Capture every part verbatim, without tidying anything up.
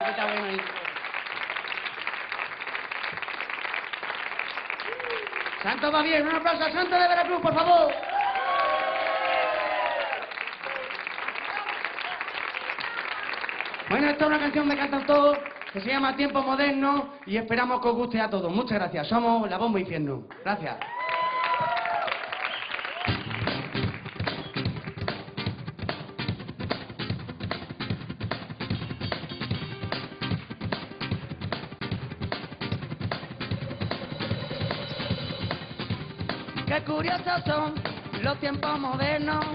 Está bueno ahí. Santo va bien, un aplauso a Santo de Veracruz, por favor. Bueno, esta es una canción de cantautor que se llama Tiempo Moderno y esperamos que os guste a todos. Muchas gracias. Somos La Bomba Infierno. Gracias. Qué curiosos son los tiempos modernos,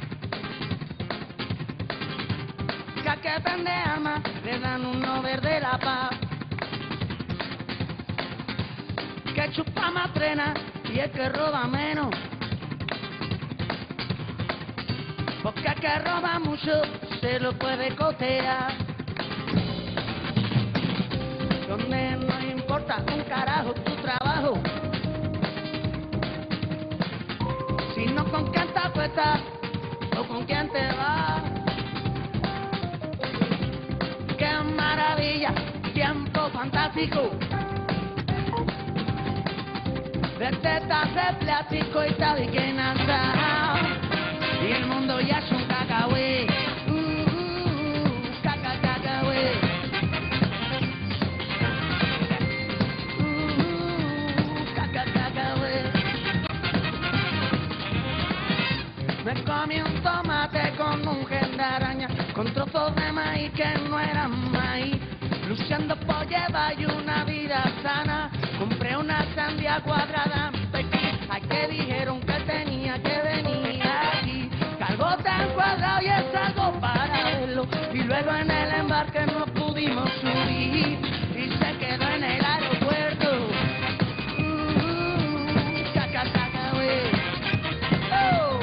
que a que vende armas le dan un over de la paz, que chupa más trena y el que roba menos, porque el que roba mucho se lo puede cotear, donde no importa un carajo tu trabajo, sino con quién te acuestas o con quién te vas. ¡Qué maravilla! Tiempo fantástico. Ver tetas de plástico y tal que nada. Y el mundo ya es un cacahué. Uh, uh, caca, cacahué. Uh, caca, cacahué. Me comí un tomate con un gen de araña, con trozos de maíz que no eran maíz, luchando por llevar una vida sana. Compré una sandía cuadrada en Pekín, ay que dijeron que tenía que venir aquí. Cargo tan cuadrado y es algo para verlo, y luego en el embarque no pudimos subir y se quedó en el aeropuerto. Mm, caca, caca, güey. Oh.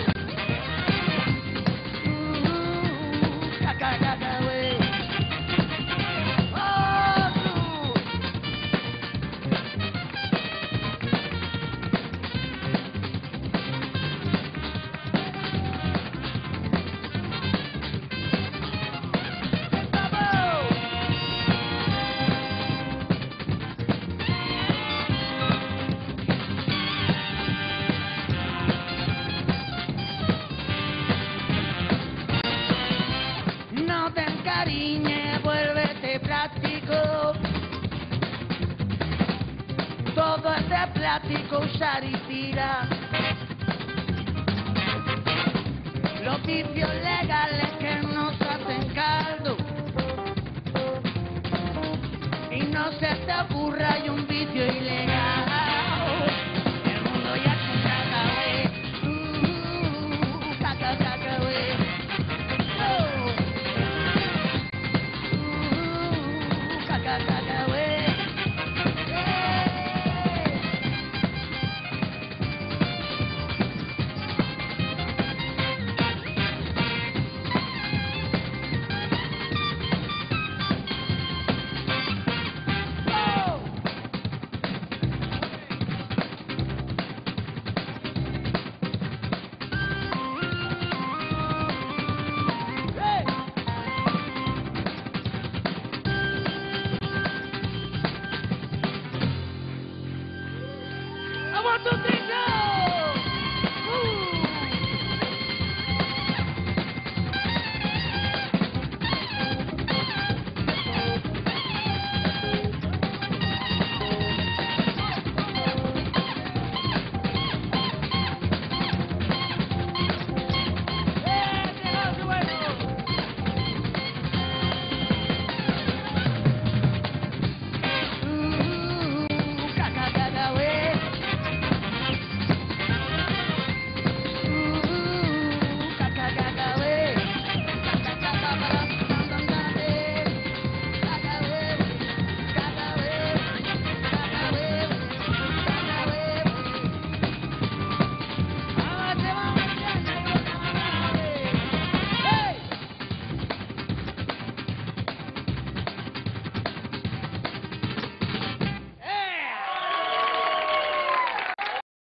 No te encariñes, vuélvete práctico. Todo es de plástico, usar y tirar. Los vicios legales que nos hacen caldo. Y no se te ocurra, hay un vicio ilegal.